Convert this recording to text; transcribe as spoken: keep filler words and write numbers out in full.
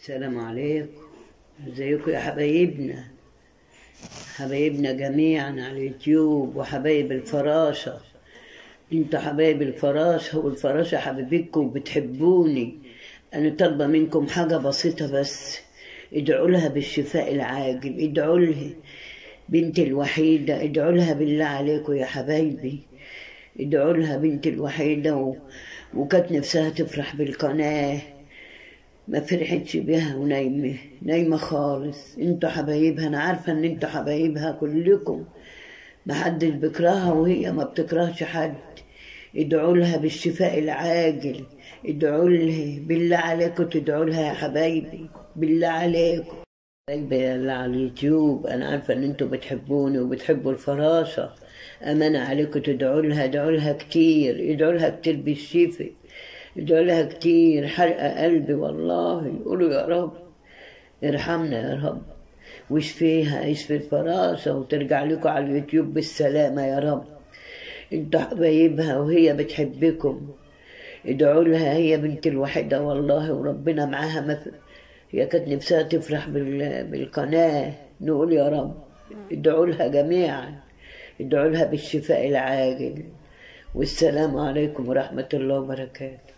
السلام عليكم. ازيكم يا حبايبنا، حبايبنا جميعا على اليوتيوب وحبايب الفراشة. انتوا حبايب الفراشة، والفراشة حبيبتكم وبتحبوني. انا طالبة منكم حاجة بسيطة بس، ادعوا لها بالشفاء العاجل، ادعوا لها بنتي الوحيدة، ادعوا لها بالله عليكم يا حبايبي، ادعوا لها بنتي الوحيدة و... وكانت نفسها تفرح بالقناة، ما فرحتش بيها ونايمة نايمة خالص. انتوا حبايبها، انا عارفة ان انتوا حبايبها كلكم، محدش بيكرهها وهي ما بتكرهش حد. ادعوا لها بالشفاء العاجل، ادعوا لها بالله عليكم، تدعوا لها يا حبايبي بالله عليكم. حبايبي اللي على اليوتيوب، انا عارفة ان انتوا بتحبوني وبتحبوا الفراشة، امانة عليكم تدعوا لها، ادعوا لها كتير، ادعوا لها كتير بالشفاء، ادعوا لها كتير. حرقة قلبي والله، قولوا يا رب ارحمنا يا رب، واشفيها، اشفي الفراشة وترجع لكم على اليوتيوب بالسلامة يا رب. انتوا حبايبها وهي بتحبكم، ادعوا لها، هي بنت الوحيدة والله وربنا معاها. ما في... هي كانت نفسها تفرح بال... بالقناة. نقول يا رب ادعوا لها جميعا، ادعوا لها بالشفاء العاجل. والسلام عليكم ورحمة الله وبركاته.